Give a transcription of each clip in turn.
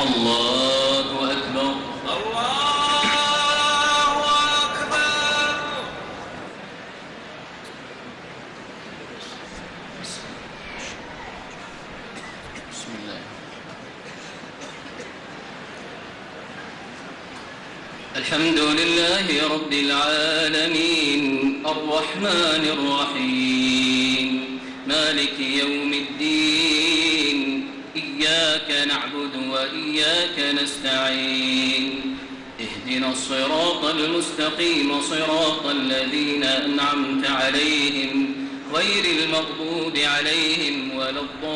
الله أكبر. الله أكبر. بسم الله. الحمد لله رب العالمين الرحمن الرحيم مالك يوم الدين إياك نعبد وإياك نستعين اهدنا الصراط المستقيم صراط الذين أنعمت عليهم غير المغضوب عليهم ولا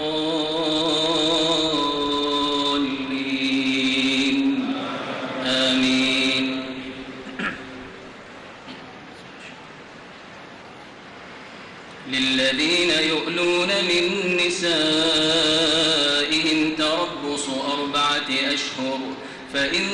الضالين آمين. للذين يؤلون من نسائهم تربص 4 أشهر فإن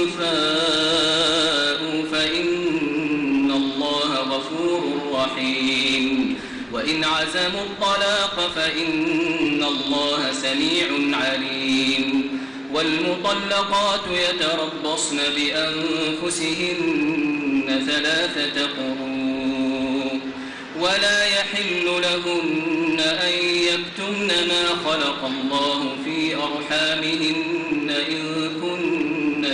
فاءوا فإن الله غفور رحيم وإن عزموا الطلاق فإن الله سميع عليم. والمطلقات يتربصن بأنفسهن 3 قروء ولا يحل لهن أن يكتمن ما خلق الله في أرحامهن إن كن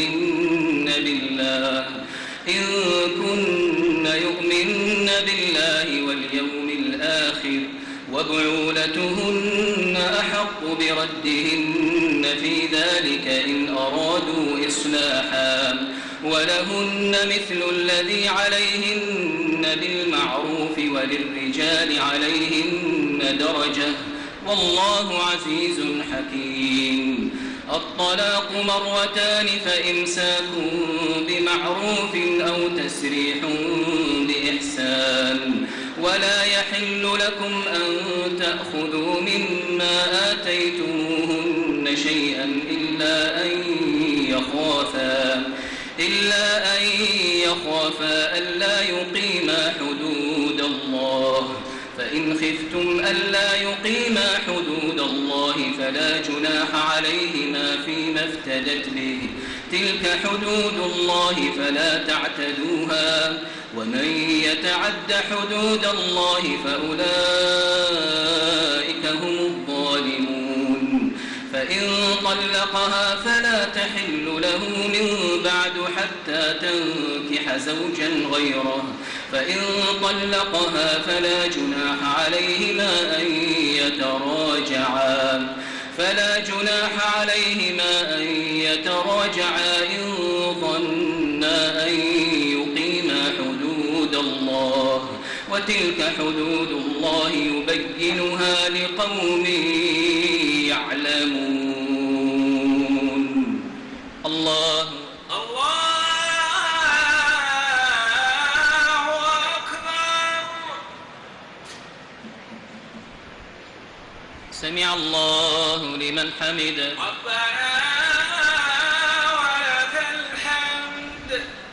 يؤمن بالله واليوم الآخر وبعولتهن أحق بردهن في ذلك إن أرادوا إصلاحا ولهن مثل الذي عليهن بالمعروف وللرجال عليهن درجة والله عزيز حكيم. الطلاق 2 فإمساك بمعروف أو تسريح بإحسان ولا يحل لكم أن تأخذوا مما آتيتموهن شيئا إلا أن يخافا ألا يقيما حدود الله فإن خفتم ألا يقيما حدود الله فلا جناح عليهما فيما افتدت به تلك حدود الله فلا تعتدوها ومن يتعد حدود الله فأولئك هم الظالمون. فإن طلقها فلا تحل له من بعد حتى تنكح زوجا غيره فإن طلقها فلا جناح عليهما أن يتراجعا إن ظنا أن يقيما حدود الله وتلك حدود الله يبينها لقوم يعلمون. الله أكبر. سمع الله لمن حمده. ربنا ولك الحمد.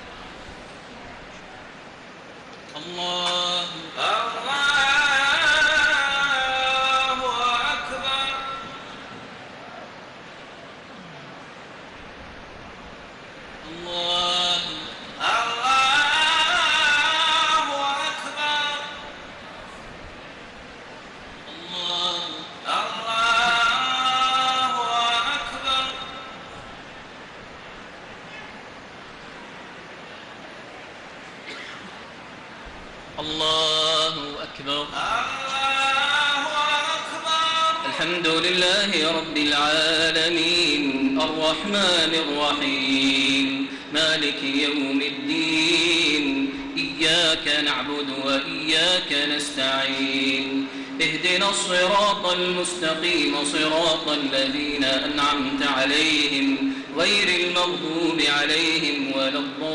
الله أكبر. الله أكبر. الله أكبر. الله أكبر. الله أكبر. الحمد لله رب العالمين الرحمن الرحيم مالك يوم الدين إياك نعبد وإياك نستعين اهدنا الصراط المستقيم صراط الذين أنعمت عليهم غير المغضوب عليهم ولا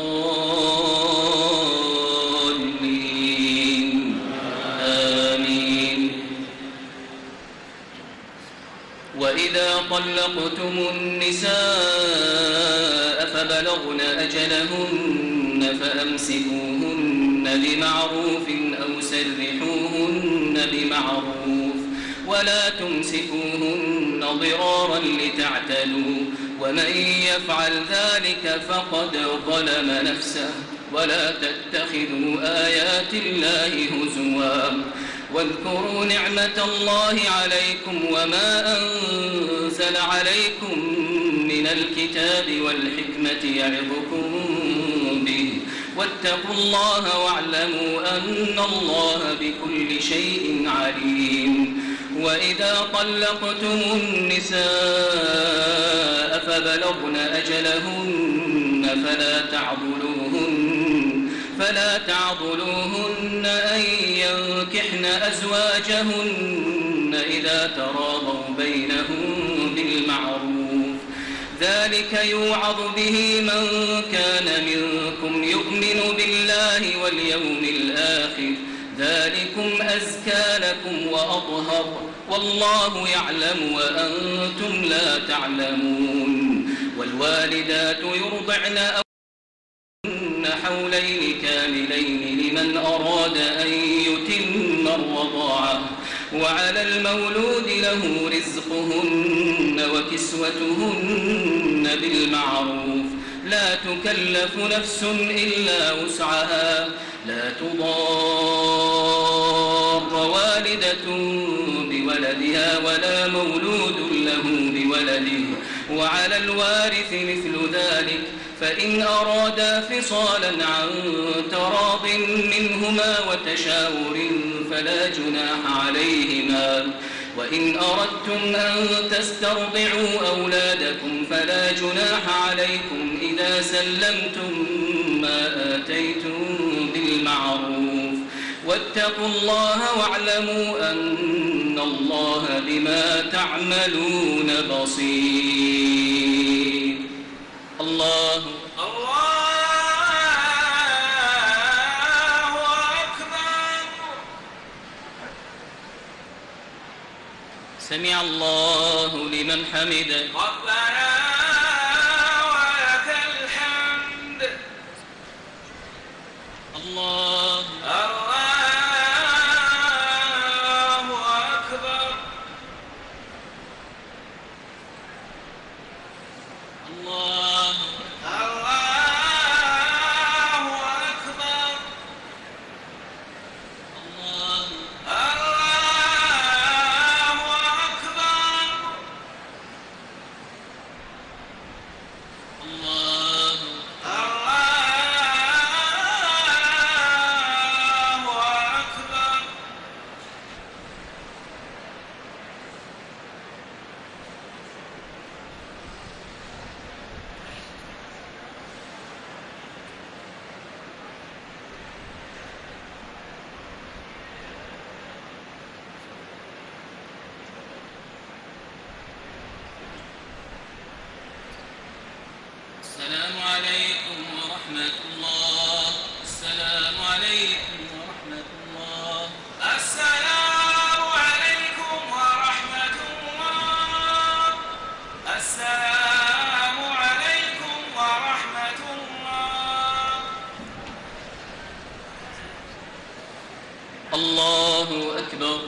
الضالين آمين. وإذا طلقتم النساء فبلغن أجلهن فأمسكوهن بمعروف أو سرحوهن بمعروف ولا تمسكوهن ضرارا لتعتدوا ومن يفعل ذلك فقد ظلم نفسه ولا تتخذوا آيات الله هزوا واذكروا نعمة الله عليكم وما أنزل عليكم من الكتاب والحكمة يعظكم به واتقوا الله واعلموا أن الله بكل شيء عليم وإذا طلقتم النساء فبلغن أجلهن فلا تعضلوهن أن ينكحن أزواجهن إذا تراضوا بينهم بالمعروف ذلك يوعظ به من كان منكم يؤمن بالله واليوم الآخر ذلكم أزكى لكم وأطهر والله يعلم وأنتم لا تعلمون والوالدات يرضعن حولين كاملين لمن أراد أن يتم الرضاعة وعلى المولود له رزقهن وكسوتهن بالمعروف لا تكلف نفس إلا وسعها لا تضار والدة بولدها ولا مولود له بولده وعلى الوارث مثل ذلك فإن أرادا فصالا عن تراض منهما وتشاور فلا جناح عليهما وإن أردتم أن تسترضعوا أولادكم فلا جناح عليكم إذا سلمتم ما آتيتم بالمعروف واتقوا الله واعلموا أن الله بما تعملون بصير الله أكبر سمع الله لمن حمده ربنا ولك الحمد الله أكبر الله أكبر الله الله أكبر السلام عليكم ورحمة الله السلام عليكم ورحمة الله السلام عليكم ورحمة الله السلام عليكم ورحمة الله الله أكبر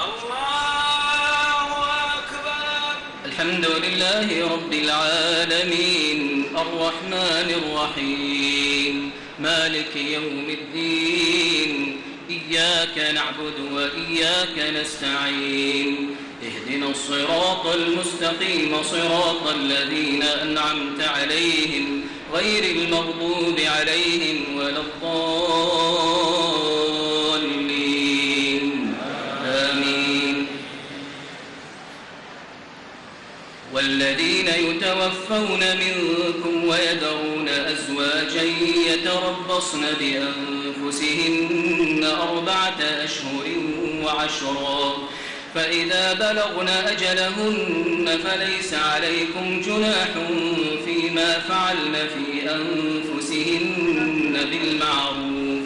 الله أكبر الحمد لله رب العالمين الرحمن الرحيم مالك يوم الدين إياك نعبد وإياك نستعين اهدنا الصراط المستقيم صراط الذين أنعمت عليهم غير المغضوب عليهم ولا الضالين آمين والذين يتوفون منكم ويذرون أزواجا يتربصن بأنفسهن 4 أشهر وعشرا فإذا بلغن أجلهن فليس عليكم جناح فيما فعلن في أنفسهن بالمعروف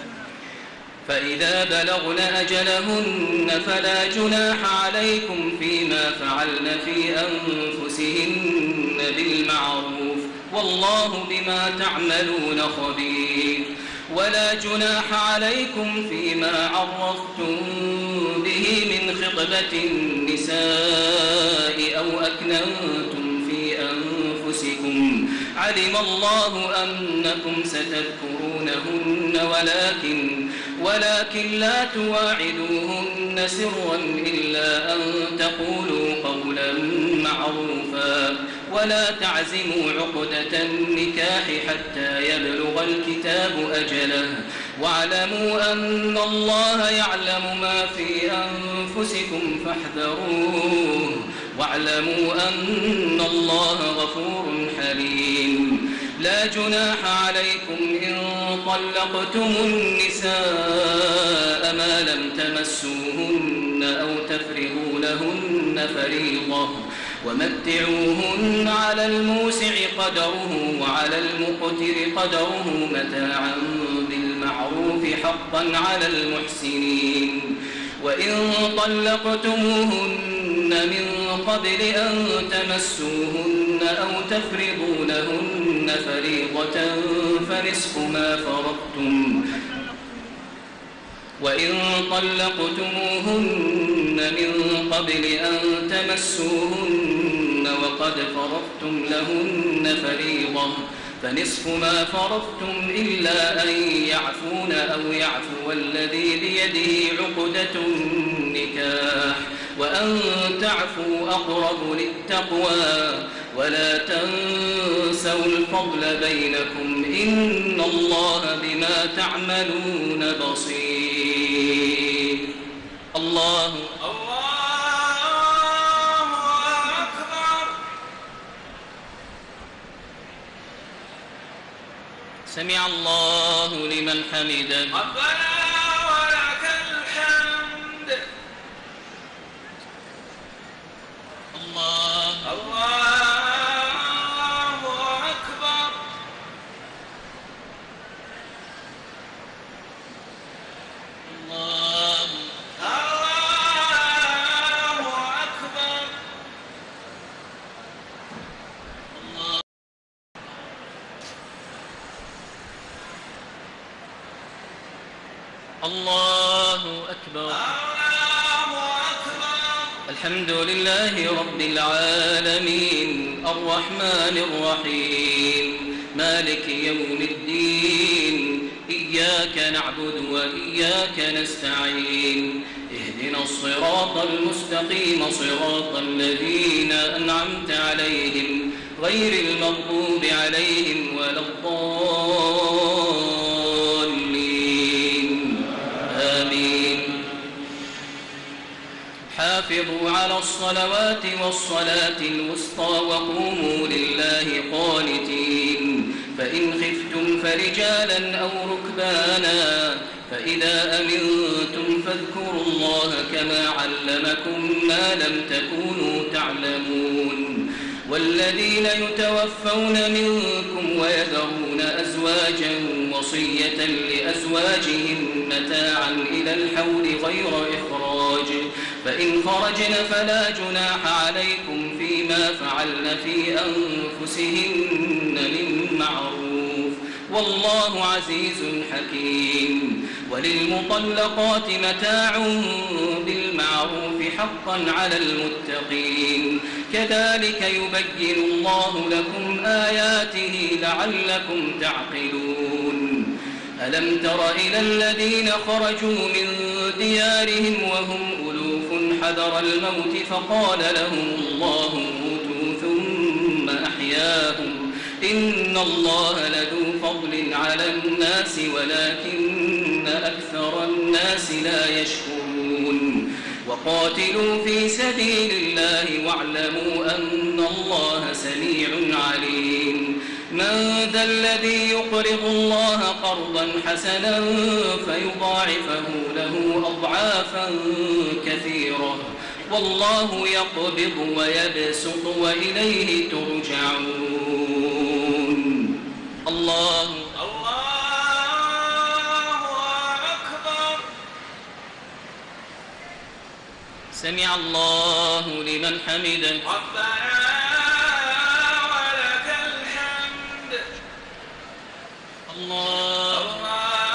فإذا بلغن أجلهن فلا جناح عليكم فيما فعلن في أنفسهن بالمعروف والله بما تعملون خبير ولا جناح عليكم فيما عرضتم به من خطبة النساء أو أكننتم في أنفسكم علم الله أنكم ستذكرونهن ولكن لا تواعدوهن سرا إلا أن تقولوا قولا معروفا ولا تعزموا عقدة النكاح حتى يبلغ الكتاب أجله واعلموا أن الله يعلم ما في أنفسكم فاحذروه واعلموا أن الله غفور حليم لا جناح عليكم إن طلقتم النساء ما لم تمسوهن أو تفرضوا لهن فريضة ومتعوهن على الموسع قدره وعلى المقتر قدره متاعا بالمعروف حقا على المحسنين وإن طلقتموهن من قبل أن تمسوهن أو تفرضوا لهن فريضة فنصف ما فرضتم وإن طلقتموهن من قبل أن تمسوهن وقد فرضتم لهن فريضة فنصف ما فرضتم إلا أن يعفون أو يعفو الذي بيده عقدة النكاح وأن تعفوا أقرب للتقوى ولا تنسوا الفضل بينكم إن الله بما تعملون بصير الله أكبر. سمع الله لمن حمده ربنا ولك الحمد. الله أكبر. الله أكبر. الله أكبر. الحمد لله رب العالمين الرحمن الرحيم مالك يوم الدين إياك نعبد وإياك نستعين اهدنا الصراط المستقيم صراط الذين أنعمت عليهم غير المغضوب عليهم ولا الضالين آمين حافظوا على الصلوات والصلاة الوسطى وقوموا لله قانتين فإن خفتم فرجالا أو ركبانا فإذا أمنتم فاذكروا الله كما علمكم ما لم تكونوا تعلمون والذين يتوفون منكم ويذرون أزواجا وصية لأزواجهم متاعا إلى الحول غير إخراج فإن خرجن فلا جناح عليكم فيما فعلن في أنفسهن من معروف والله عزيز حكيم وللمطلقات متاع بالمعروف حقا على المتقين كذلك يبين الله لكم آياته لعلكم تعقلون ألم تر إلى الذين خرجوا من ديارهم وهم ألوف حذر الموت فقال لهم الله موتوا ثم أحياهم إن الله لذو فضل على الناس ولكن أكثر الناس لا يشكرون وقاتلوا في سبيل الله واعلموا أن الله سميع عليم من ذا الذي يقرض الله قرضا حسنا فيضاعفه له أضعافا كثيرة والله يقبض ويبسط وإليه ترجعون الله أكبر. سمع الله لمن حمده ربنا ولك الحمد. الله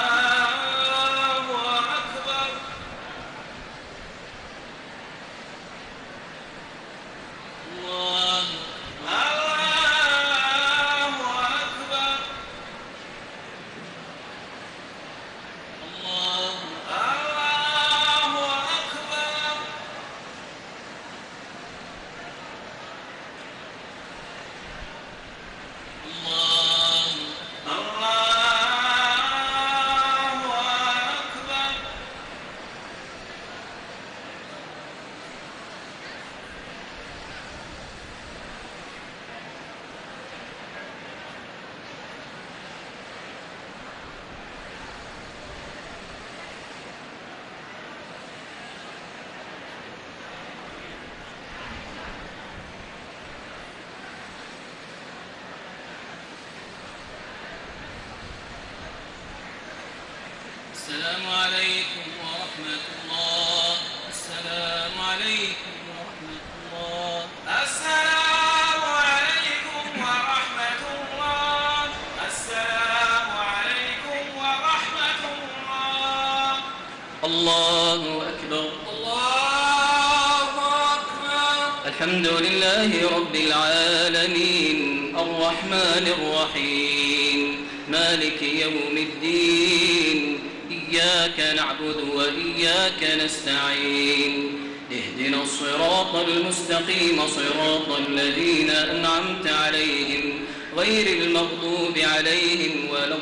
السلام عليكم ورحمة الله. السلام عليكم ورحمة الله. السلام عليكم ورحمة الله. السلام عليكم ورحمة الله. الله أكبر. الله أكبر. الحمد لله رب العالمين الرحمن الرحيم مالك يوم الدين إياك نعبد وإياك نستعين اهدنا الصراط المستقيم صراط الذين أنعمت عليهم غير المغضوب عليهم ولا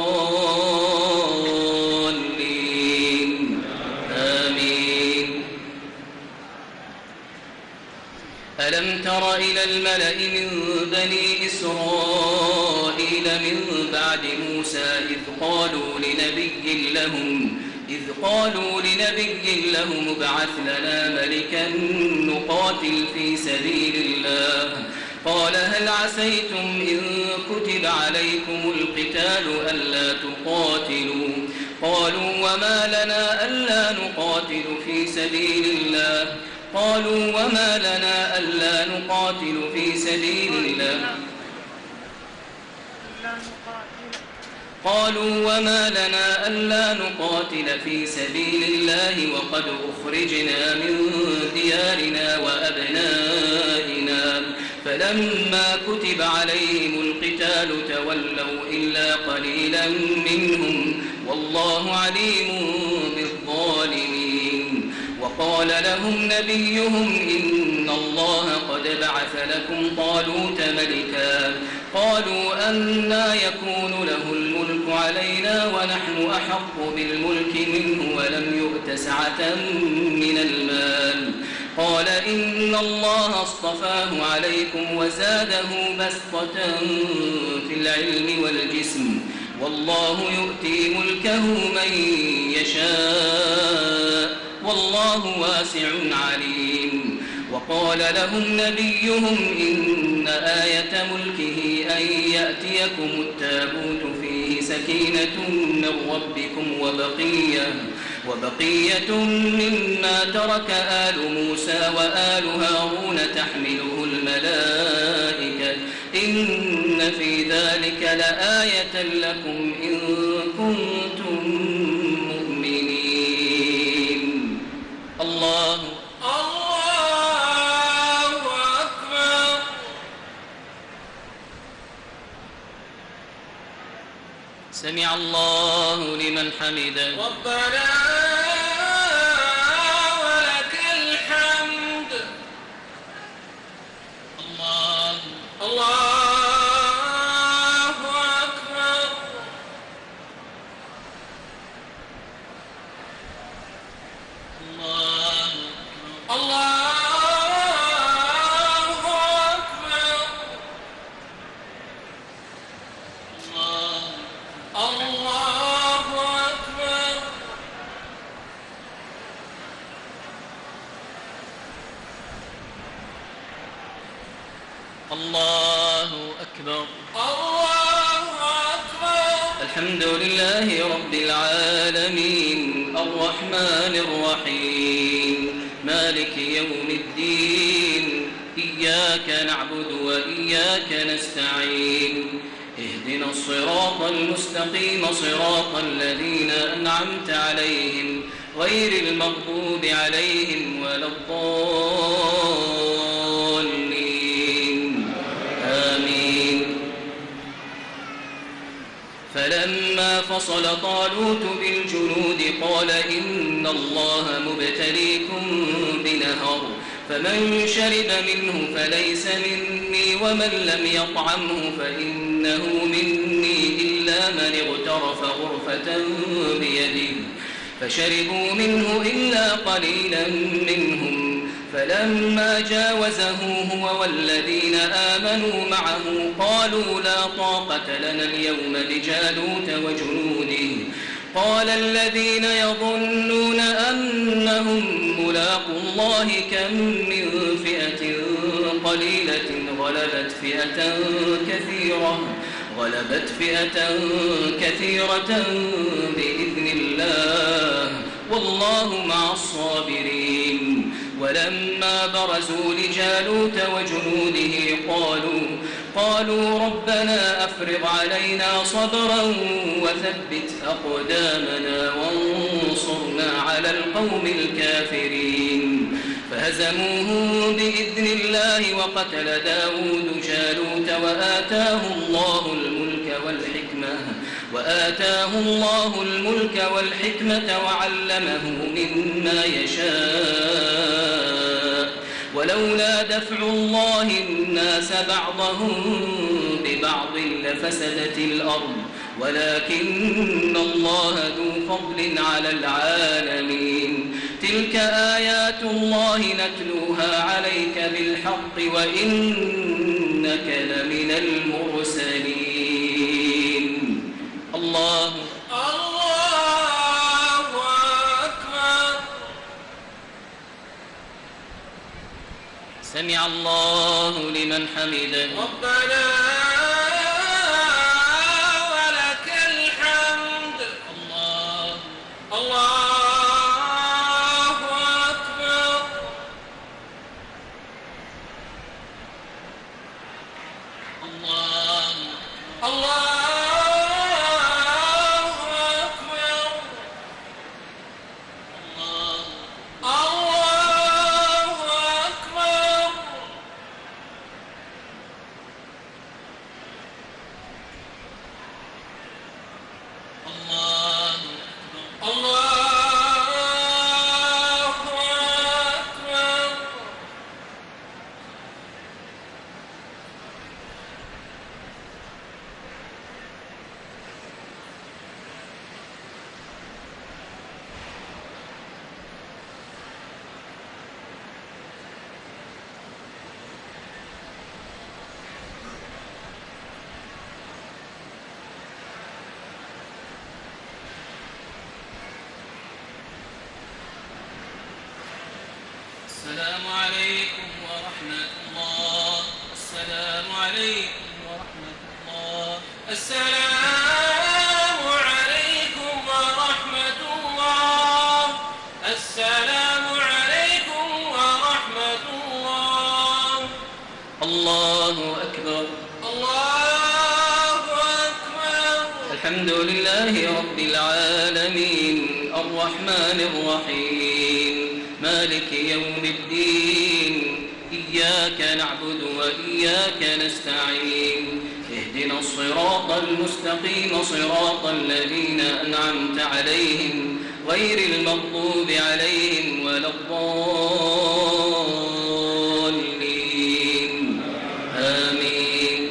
الضالين آمين. ألم تر إلى الملأ من بني إسرائيل من بعد موسى إذ قالوا لنبي لهم ابعث لنا ملكا نقاتل في سبيل الله قال هل عسيتم إن كتب عليكم القتال ألا تقاتلوا قالوا وما لنا ألا نقاتل في سبيل الله قالوا وما لنا ألا نقاتل في سبيل الله وقد أخرجنا من ديارنا وأبنائنا فلما كتب عليهم القتال تولوا إلا قليلا منهم والله عليم بالظالمين. وقال لهم نبيهم إن الله قد بعث لكم طالوت ملكا قالوا أنى يكون له الملك علينا ونحن أحق بالملك منه ولم يؤت سعة من المال قال إن الله اصطفاه عليكم وزاده بسطة في العلم والجسم والله يؤتي ملكه من يشاء والله واسع عليم. وقال لهم نبيهم إن آية ملكه أن يأتيكم التابوت فيه سكينة من ربكم وبقية مما ترك آل موسى وآل هارون تحمله الملائكة إن في ذلك لآية لكم إن كنتم مؤمنين. الله أكبر. سمع الله لمن حمده. ربنا ولك الحمد. الله أكبر. الله أكبر. الله أكبر. الحمد لله رب العالمين الرحمن الرحيم مالك يوم الدين إياك نعبد وإياك نستعين اهدنا الصراط المستقيم صراط الذين أنعمت عليهم غير المغضوب عليهم ولا الضالين آمين. فلما فصل طالوت بالجنود قال إن الله مبتليكم بنهر فمن شرب منه فليس مني ومن لم يطعمه فإنه مني إلا من اغترف غرفة بيده فشربوا منه إلا قليلا منهم فلما جاوزه هو والذين آمنوا معه قالوا لا طاقة لنا اليوم بجالوت وجنوده قال الذين يظنون أنهم ملاقو الله كم من فئة قليلة غلبت فئة غلبت فئة كثيرة بإذن الله والله مع الصابرين. ولما برزوا لجالوت وجنوده قالوا ربنا أفرغ علينا صبرا وثبت أقدامنا وانصرنا على القوم الكافرين. فهزموهم بإذن الله وقتل داود جالوت وآتاه الله الملك والحكمة وعلمه مما يشاء ولولا دفع الله الناس بعضهم ببعض لفسدت الأرض ولكن الله ذو فضل على العالمين. تلك آيات الله نتلوها عليك بالحق وإنك لمن المرسلين. الله أكبر. سمع الله لمن حمده. ربنا ولك الحمد. الله أكبر. الله السلام عليكم ورحمة الله. السلام عليكم ورحمة الله. السلام عليكم ورحمة الله. السلام عليكم ورحمة الله. الله أكبر. الله أكبر. الحمد لله رب العالمين الرحمن الرحيم مالك يوم الدين إياك نعبد وإياك نستعين اهدنا الصراط المستقيم صراط الذين أنعمت عليهم غير المغضوب عليهم ولا الضالين آمين.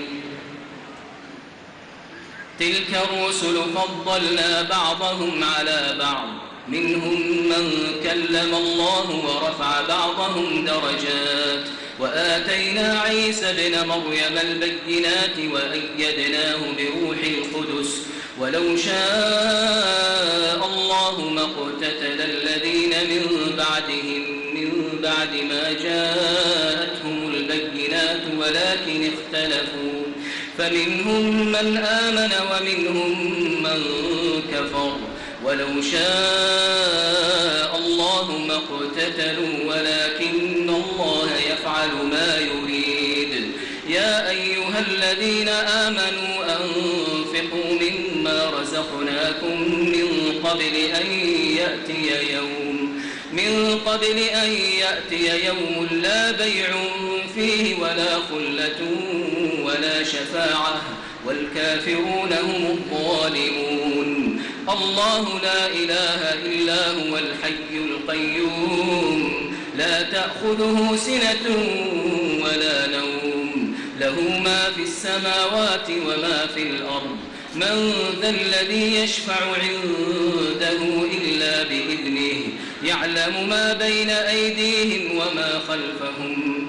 تلك الرسل فضلنا بعضهم على بعض منهم من كلم الله ورفع بعضهم درجات وآتينا عيسى ابن مريم البينات وأيدناه بروح القدس ولو شاء الله ما اقتتل الذين من بعد ما جاءتهم البينات ولكن اختلفوا فمنهم من آمن ومنهم من كفر ولو شاء الله ما اقتتلوا ولكن الله يفعل ما يريد. يا أيها الذين آمنوا أنفقوا مما رزقناكم من قبل أن يأتي يوم لا بيع فيه ولا خلة ولا شفاعة والكافرون هم الظالمون. الله لا إله إلا هو الحي القيوم لا تأخذه سنة ولا نوم له ما في السماوات وما في الأرض من ذا الذي يشفع عنده إلا بإذنه يعلم ما بين أيديهم وما خلفهم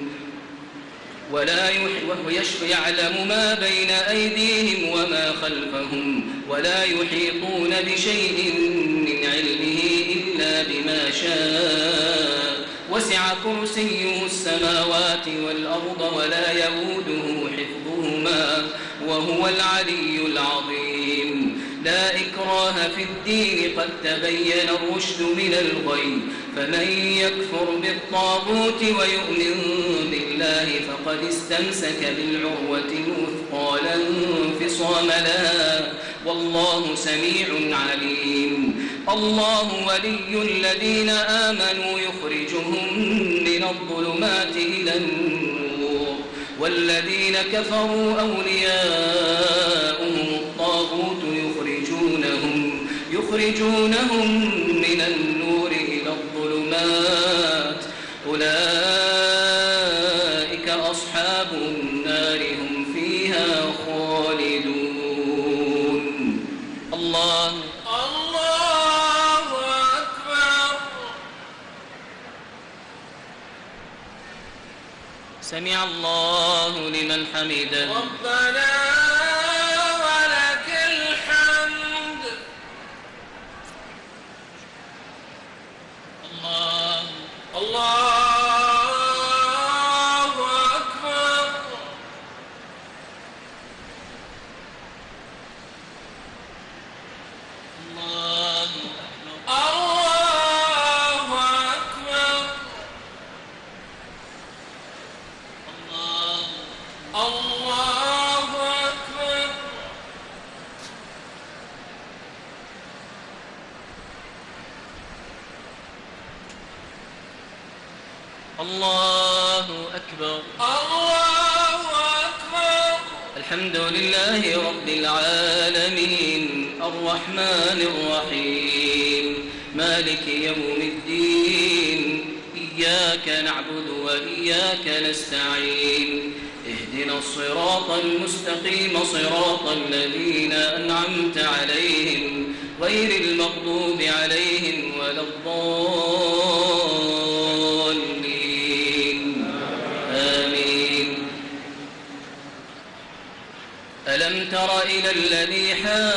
ولا يحيطون بشيء من علمه إلا بما شاء وسع كرسيه السماوات والأرض ولا يئوده حفظهما وهو العلي العظيم. لا إكراه في الدين قد تبين الرشد من الغي، فمن يكفر بالطاغوت ويؤمن بالله فقد استمسك بالعروة الوثقى لا انفصام لها والله سميع عليم. الله ولي الذين آمنوا يخرجهم من الظلمات إلى النور، والذين كفروا أولياؤهم الطاغوت يخرجونهم من النور إلى الظلمات، أولئك أصحاب النار هم فيها خالدون. الله أكبر. سمع الله لمن حمده. ربنا ولك الحمد. الله أكبر. الله أكبر. الله أكبر. الله أكبر. الله أكبر. الحمد لله رب العالمين الرحمن الرحيم مالك يوم الدين، إياك نعبد وإياك نستعين، اهدنا الصراط المستقيم صراط الذين أنعمت عليهم غير المغضوب عليهم ولا الضالين آمين. ألم تر إلى الذي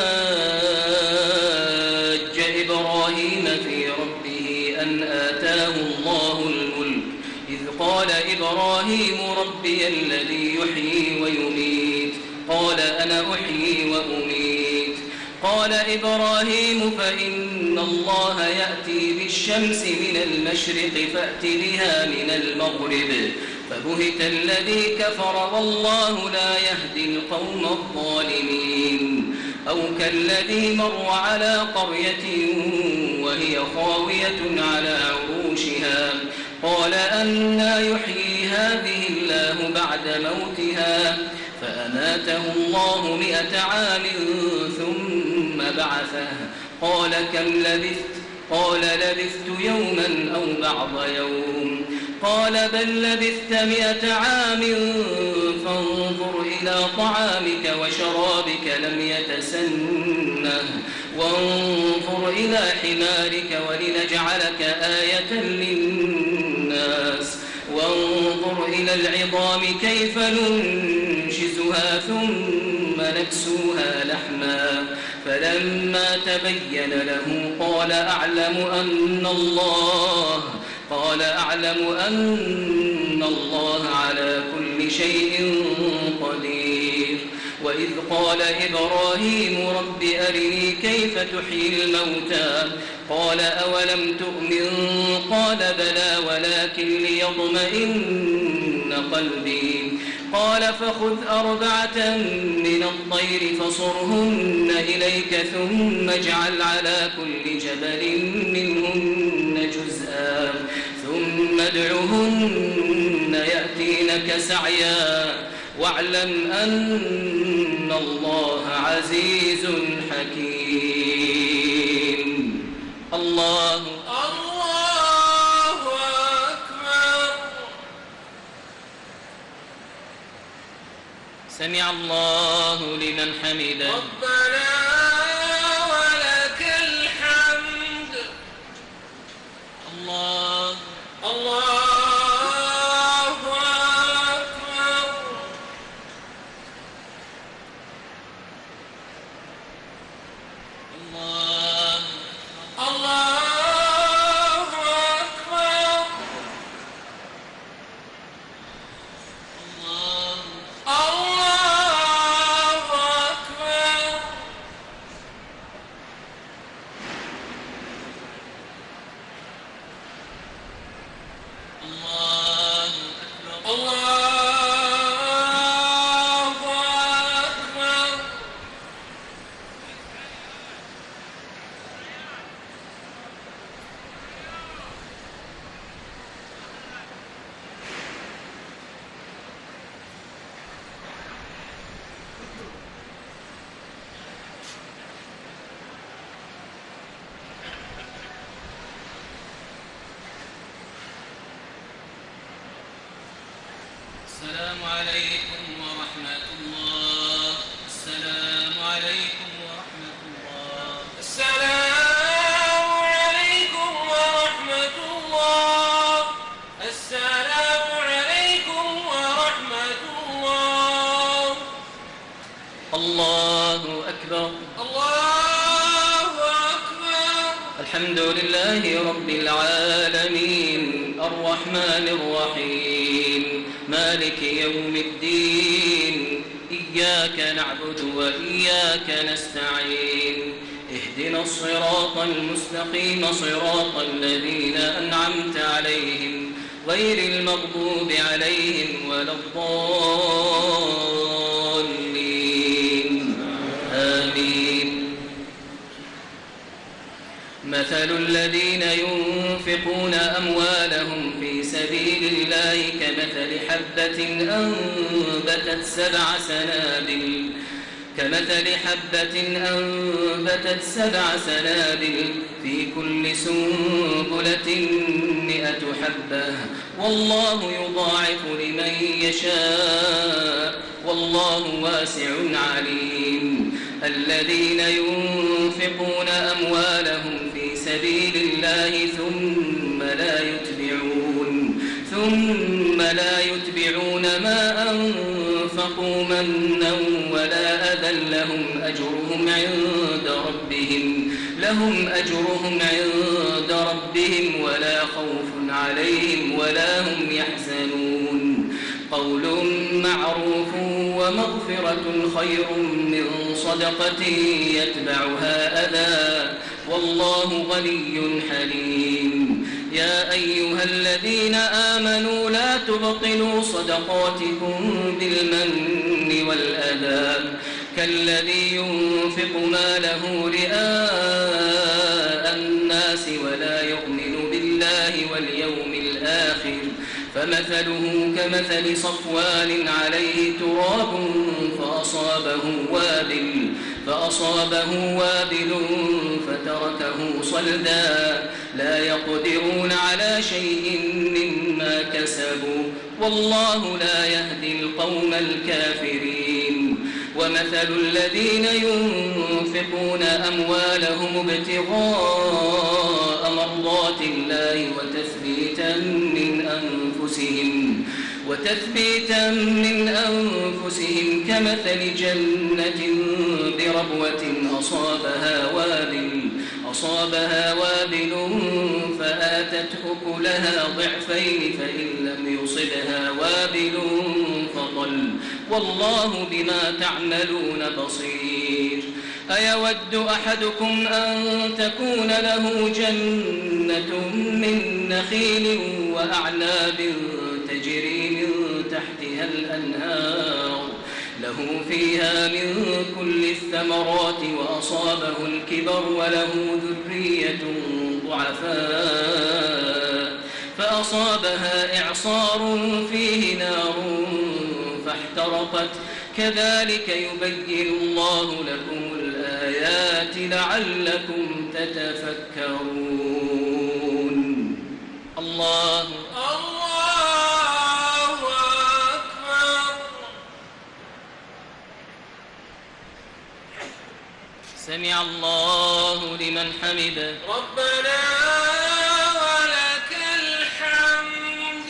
حاج إبراهيم في ربه أن آتاه الله الملك إذ قال إبراهيم ربي الذي يحيي ويميت قال أنا أحيي وأميت قال إبراهيم فإن الله يأتي بالشمس من المشرق فأت بها من المغرب فبهت الذي كفر والله لا يهدي القوم الظالمين. أو كالذي مر على قرية وهي خاوية على عروشها قال أنى يحيي هذه الله بعد موتها فأماته الله 100 عام ثم بعثه قال كم لبثت قال لبثت يوما أو بعض يوم قال بل لبثت 100 عام فانظر إلى طعامك وشرابك لم يتسنه وانظر إلى حمارك ولنجعلك آية للناس وانظر إلى العظام كيف ننشزها ثم نكسوها لحما فلما تبين له قال أعلم أن الله على كل شيء قدير. وإذ قال إبراهيم رب أرني كيف تحيي الموتى قال أولم تؤمن قال بلى ولكن ليطمئن قلبي قال فخذ 4 من الطير فصرهن إليك ثم اجعل على كل جبل منهن جزءا ثم ادعهن يأتينك سعيا واعلم أن الله عزيز حكيم. الله أكبر. سمع الله لمن حمده. ربنا ولك الحمد. الله أكبر. الله أكبر. السلام عليكم ورحمة الله. السلام عليكم ورحمة الله. السلام عليكم ورحمة الله. السلام عليكم ورحمة الله. الله أكبر. الله أكبر. الحمد لله رب العالمين الرحمن الرحيم مالك يوم الدين إياك نعبد وإياك نستعين اهدنا الصراط المستقيم صراط الذين أنعمت عليهم غير المغضوب عليهم ولا الضالين آمين. مثل الذين ينفقون أموالهم في سبيل الله كمثل حبة أنبتت 7 سنابل في كل سنبلة 100 حبة والله يضاعف لمن يشاء والله واسع عليم. الذين ينفقون أموالهم في سبيل الله ثم لا يتبعون ما أنفقوا منا ولا أذى لهم أجرهم عند ربهم ولا خوف عليهم ولا هم يحزنون. قول معروف ومغفرة خير من صدقة يتبعها أذى والله غني حليم. يا أيها الذين آمنوا لا تبطلوا صدقاتكم بالمن والأذى كالذي ينفق ماله رئاء الناس ولا يؤمن بالله واليوم الآخر فمثله كمثل صفوان عليه تراب فأصابه وابل فتركه صلدا لا يقدرون على شيء مما كسبوا والله لا يهدي القوم الكافرين. ومثل الذين ينفقون أموالهم ابتغاء مرضات الله وتثبيتا من أنفسهم كمثل جنة بربوة أصابها وابل فآتت أكلها ضعفين فإن لم يصبها وابل فطل والله بما تعملون بصير. أيود أحدكم أن تكون له جنة من نخيل وأعناب تجري من تحتها الأنهار له فيها من كل الثمرات وأصابه الكبر وله ذرية ضعفاء فأصابها إعصار فيه نار فاحترقت كذلك يبين الله لكم الآيات لعلكم تتفكرون. الله أكبر. سمع الله لمن حمده ربنا ولك الحمد.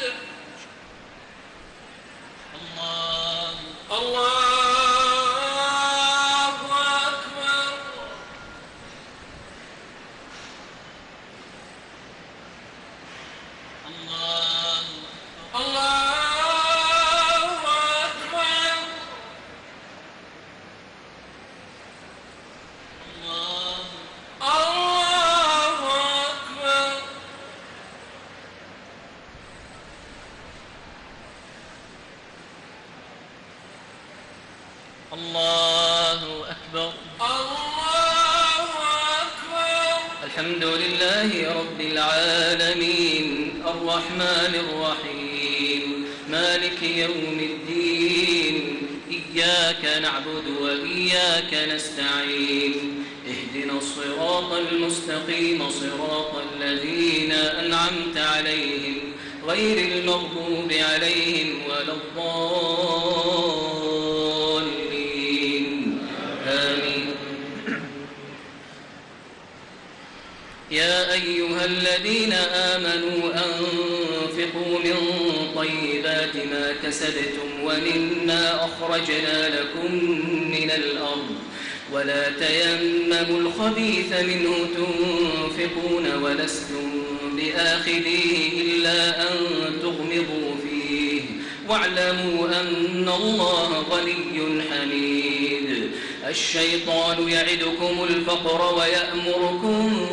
الله أكبر. الله أكبر. الله أكبر. الله أكبر. الحمد لله رب العالمين الرحمن الرحيم مالك يوم الدين إياك نعبد وإياك نستعين اهدنا الصراط المستقيم صراط الذين أنعمت عليهم غير المغضوب عليهم ولا الضالين آمين. يا أيها الذين آمنوا أنفقوا من طيبات ما كسبتم ومما أخرجنا لكم من الأرض ولا تيمموا الخبيث منه تنفقون ولستم بآخذيه إلا أن تغمضوا فيه واعلموا أن الله غني حميد. الشيطان يعدكم الفقر ويأمركم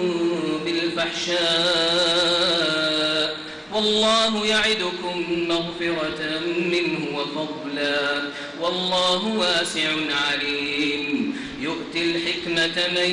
بالفحشاء والله يعدكم مغفرة منه وفضلا والله واسع عليم. يؤتي الحكمة من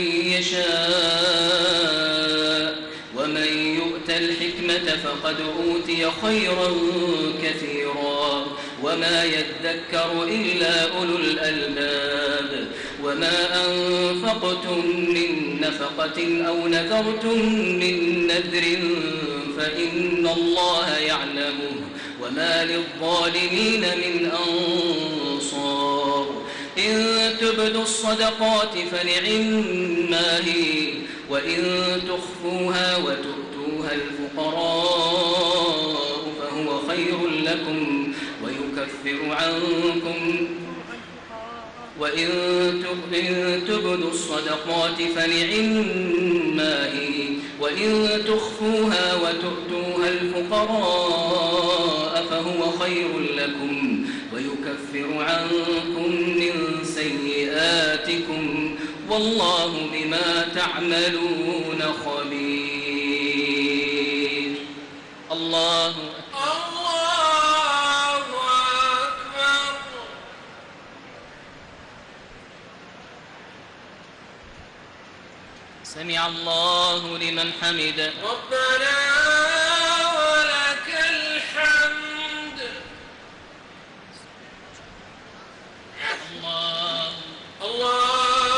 يشاء ومن يؤت الحكمة فقد أوتي خيرا كثيرا وما يذكر إلا أولو الألباب. وما أنفقتم من نفقة أو نذرتم من نذر فإن الله يعلمه وما للظالمين من أنصار. إن تبدوا الصدقات فنعما هي وإن تخفوها وتؤتوها الفقراء فهو خير لكم ويكفر عنكم وإن تبدوا الصدقات فنعما هي وإن تخفوها وتؤتوها الفقراء فهو خير لكم ويكفر عنكم من سيئاتكم والله بما تعملون خبير. الله أكبر. سمع الله لمن حمده. ربنا ولك الحمد. الله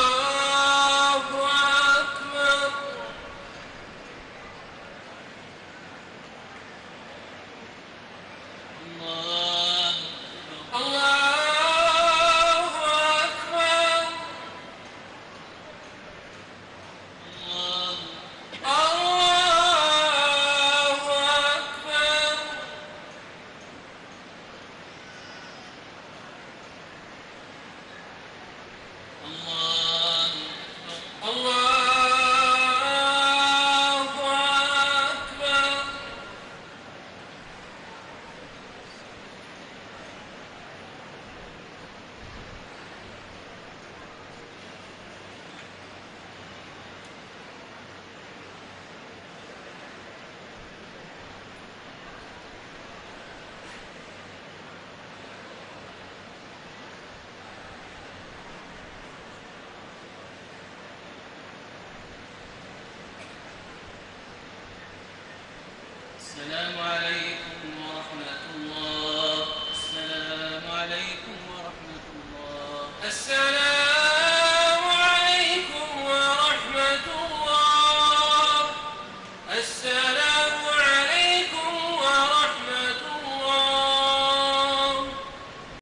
أكبر. السلام عليكم